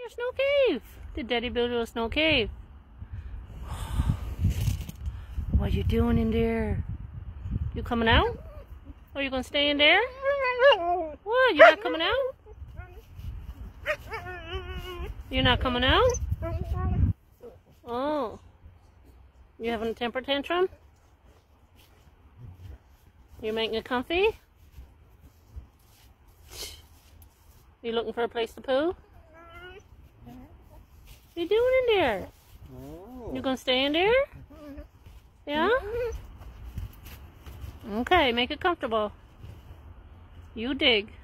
Your snow cave. Did Daddy build you a snow cave? What are you doing in there? You coming out? Are you gonna stay in there? What? You're not coming out? You're not coming out? Oh. You having a temper tantrum? You're making it comfy? You looking for a place to poo? What are you doing in there? You gonna stay in there? Yeah? Okay, make it comfortable. You dig.